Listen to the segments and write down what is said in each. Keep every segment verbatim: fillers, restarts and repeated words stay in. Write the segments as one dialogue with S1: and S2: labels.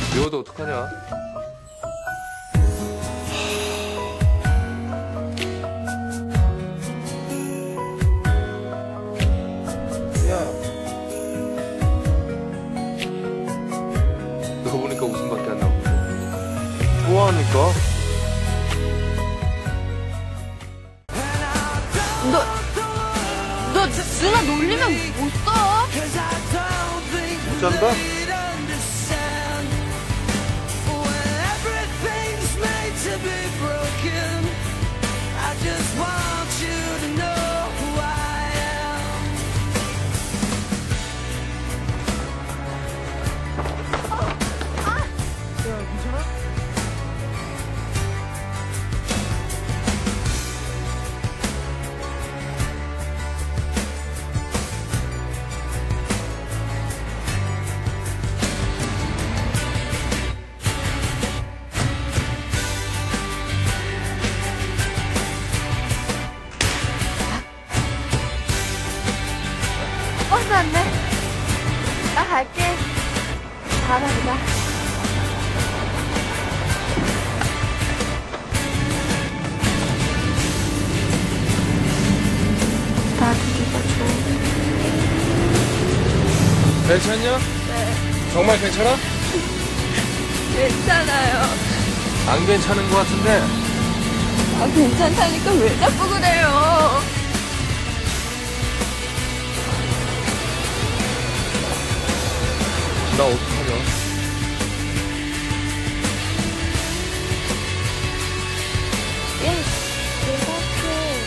S1: 미워도 어떡하냐? 야, 너 보니까 웃음밖에 안 나오고 좋아하니까.
S2: 너, 너 누나 놀리면 못 써.
S1: 못 잔다?
S2: 버스 왔네. 나 갈게. 다음에 보자. 나도 네가 좋은데.
S1: 괜찮냐?
S2: 네.
S1: 정말 괜찮아?
S2: 괜찮아요.
S1: 안 괜찮은 것 같은데.
S2: 아, 괜찮다니까 왜 자꾸 그래요?
S1: 나 어떡하냐?
S2: 예, 괜찮게.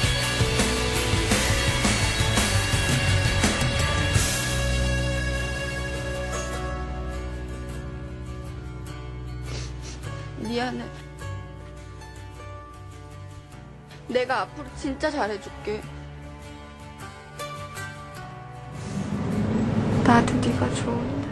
S2: 미안해. 내가 앞으로 진짜 잘해줄게. 나도 네가 좋은데.